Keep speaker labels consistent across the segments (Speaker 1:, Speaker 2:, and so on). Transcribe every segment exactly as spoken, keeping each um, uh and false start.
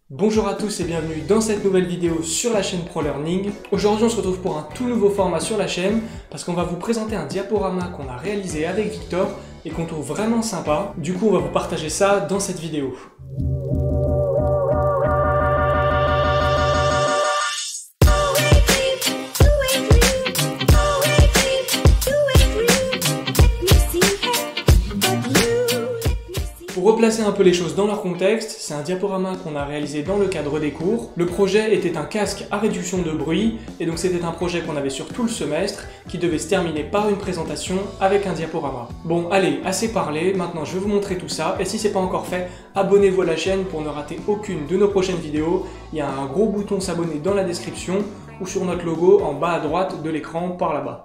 Speaker 1: Bonjour à tous et bienvenue dans cette nouvelle vidéo sur la chaîne ProLearning. Aujourd'hui on se retrouve pour un tout nouveau format sur la chaîne parce qu'on va vous présenter un diaporama qu'on a réalisé avec Victor et qu'on trouve vraiment sympa. Du coup on va vous partager ça dans cette vidéo. Pour replacer un peu les choses dans leur contexte, c'est un diaporama qu'on a réalisé dans le cadre des cours. Le projet était un casque à réduction de bruit, et donc c'était un projet qu'on avait sur tout le semestre, qui devait se terminer par une présentation avec un diaporama. Bon, allez, assez parlé, maintenant je vais vous montrer tout ça, et si c'est pas encore fait, abonnez-vous à la chaîne pour ne rater aucune de nos prochaines vidéos. Il y a un gros bouton s'abonner dans la description, ou sur notre logo en bas à droite de l'écran par là-bas.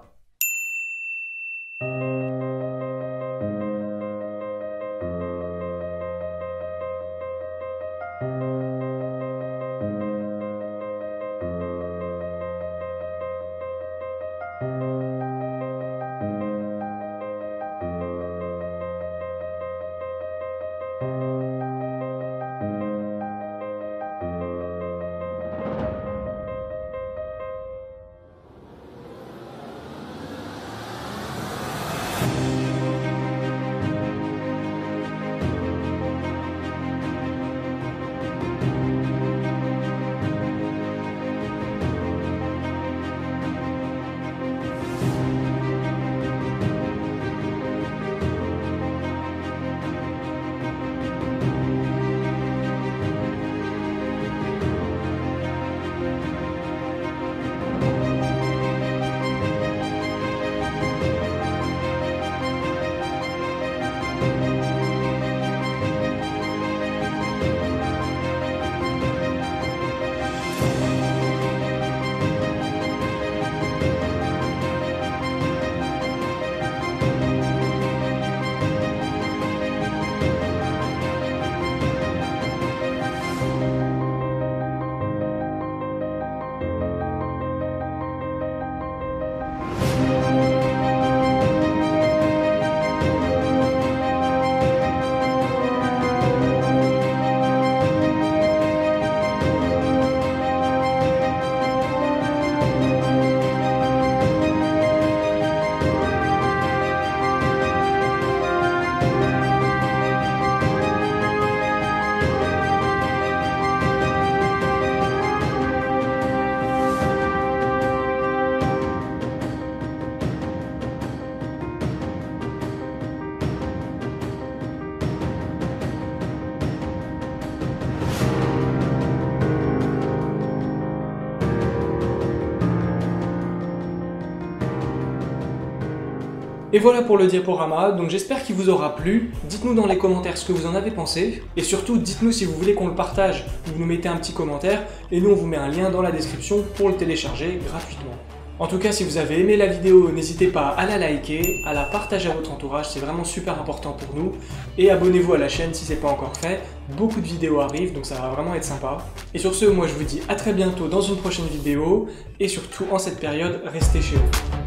Speaker 1: Et voilà pour le diaporama, donc j'espère qu'il vous aura plu. Dites-nous dans les commentaires ce que vous en avez pensé. Et surtout, dites-nous si vous voulez qu'on le partage. Vous nous mettez un petit commentaire et nous on vous met un lien dans la description pour le télécharger gratuitement. En tout cas, si vous avez aimé la vidéo, n'hésitez pas à la liker, à la partager à votre entourage, c'est vraiment super important pour nous. Et abonnez-vous à la chaîne si ce n'est pas encore fait. Beaucoup de vidéos arrivent, donc ça va vraiment être sympa. Et sur ce, moi je vous dis à très bientôt dans une prochaine vidéo. Et surtout, en cette période, restez chez vous.